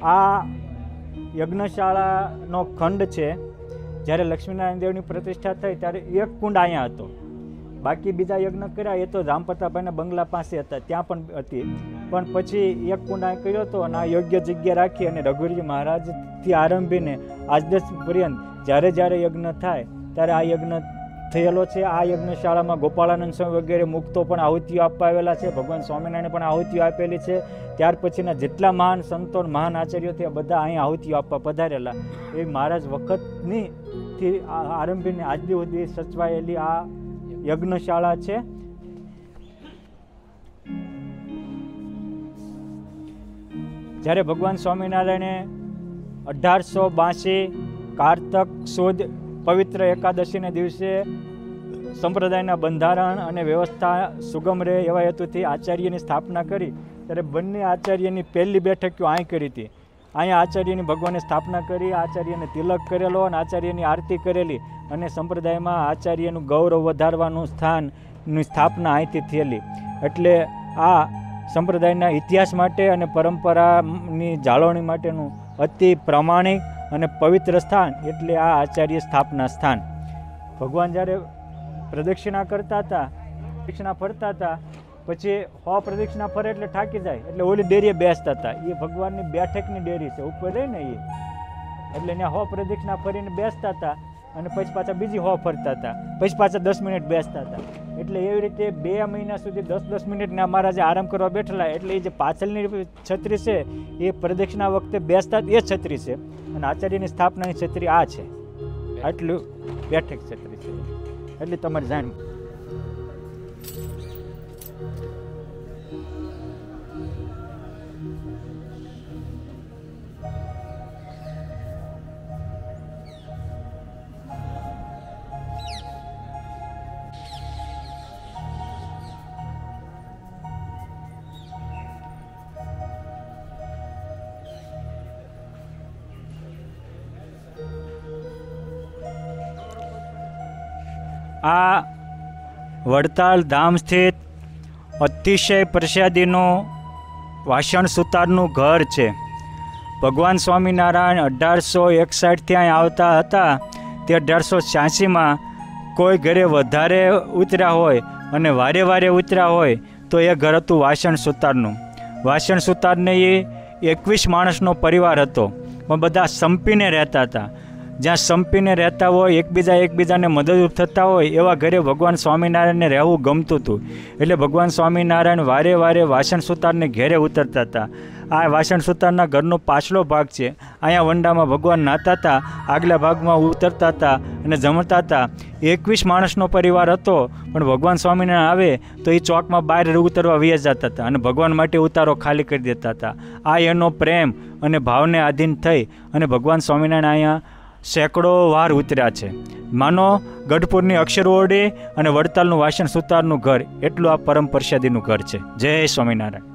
આ યજ્ઞશાળાનો ખંડ છે. જ્યારે લક્ષ્મીનારાયણ દેવની પ્રતિષ્ઠા થઈ ત્યારે એક કુંડ અહીંયા હતો. બાકી બીજા યજ્ઞ કર્યા એ તો રામપ્રતાપભાઈના બંગલા પાસે હતા, ત્યાં પણ હતી. પણ પછી એક કુંડ અહીં કર્યો હતો અને આ યોગ્ય જગ્યા રાખી અને રઘુવીરજી મહારાજથી આરંભીને આજ દિવસ પર્યંત જ્યારે જ્યારે યજ્ઞ થાય ત્યારે આ યજ્ઞ થયેલો છે. આ યજ્ઞશાળામાં ગોપાળાનંદ સ્વામી વગેરે મુક્તો પણ આહુતિઓ આપવા આવેલા છે. ભગવાન સ્વામિનારાયણ પણ આહુતિઓ આપેલી છે. ત્યાર પછીના જેટલા મહાન સંતો મહાન આચાર્યો થયા બધા અહીં આહુતિઓ આપવા પધારેલા. એ મહારાજ વખતની થી આરંભીને આજ સુધી સચવાયેલી આ યજ્ઞશાળા છે. જ્યારે ભગવાન સ્વામિનારાયણે 1882 કારતક સુદ પવિત્ર એકાદશીને દિવસે સંપ્રદાયના બંધારણ અને વ્યવસ્થા સુગમ રહે એવા હેતુથી આચાર્યની સ્થાપના કરી. ત્યારે બંને આચાર્યની પહેલી બેઠક અહીં કરી હતી. અહીંયા આચાર્યની ભગવાને સ્થાપના કરી, આચાર્યને તિલક કરેલો અને આચાર્યની આરતી કરેલી અને સંપ્રદાયમાં આચાર્યનું ગૌરવ વધારવાનું સ્થાનની સ્થાપના અહીંથી થયેલી. એટલે આ સંપ્રદાયના ઇતિહાસ માટે અને પરંપરાની જાળવણી માટેનું અતિ પ્રામાણિક અને પવિત્ર સ્થાન એટલે આ આચાર્ય સ્થાપના સ્થાન. ભગવાન જ્યારે પ્રદક્ષિણા કરતા હતા, પ્રદક્ષિણા ફરતા હતા, પછી 100 પ્રદક્ષિણા ફરે એટલે થાકી જાય એટલે ઓલી ડેરીએ બેસતા હતા. એ ભગવાનની બેઠકની ડેરી છે, ઉપર રહી ને એ, એટલે ત્યાં 100 પ્રદક્ષિણા ફરીને બેસતા હતા અને પછી પાછા બીજી 100 ફરતા હતા, પછી પાછા 10 મિનિટ બેસતા હતા. એટલે એવી રીતે 2 મહિના સુધી 10-10 મિનિટના મહારાજે આરામ કરવા બેઠેલા. એટલે એ જે પાછળની છત્રી છે એ પ્રદક્ષિણા વખતે બેસતા એ છત્રી છે અને આચાર્યની સ્થાપનાની છત્રી આ છે. આટલું બેઠક છત્રી છે. એટલે તમારે જાણવું. આ વડતાલ ધામ સ્થિત અતિશય પ્રસાદીનું વાસણ સુતારનું ઘર છે. ભગવાન સ્વામિનારાયણ 1861 અહીં આવતા હતા. તે 1886માં કોઈ ઘરે વધારે ઉતર્યા હોય અને વારે વારે ઉતર્યા હોય તો એ ઘર હતું વાસણ સુતારનું. વાસણ સુતારને એ 21 માણસનો પરિવાર હતો, પણ બધા સંપીને રહેતા હતા. જ્યાં સંપીને રહેતા હોય, એકબીજાને મદદરૂપ થતા હોય એવા ઘરે ભગવાન સ્વામિનારાયણને રહેવું ગમતું હતું. એટલે ભગવાન સ્વામિનારાયણ વારે વારે વાસણ સુતારને ઘેરે ઉતરતા હતા. આ વાસણ સુતારના ઘરનો પાછલો ભાગ છે. અહીંયા વંડામાં ભગવાન નાહતા હતા, આગલા ભાગમાં ઉતરતા હતા અને જમતા હતા. 21 માણસનો પરિવાર હતો, પણ ભગવાન સ્વામિનારાયણ આવે તો એ ચોકમાં બહાર ઉતરવા વયા જતા હતા અને ભગવાન માટે ઉતારો ખાલી કરી દેતા હતા. આ એનો પ્રેમ અને ભાવને આધીન થઈ અને ભગવાન સ્વામિનારાયણ અહીંયા સેંકડો વાર ઉતર્યા છે. માનો ગઢપુરની અક્ષરઓરડી અને વડતાલનું વાસણ સુતારનું ઘર એટલું આ પરમ પ્રસાદીનું ઘર છે. જય સ્વામિનારાયણ.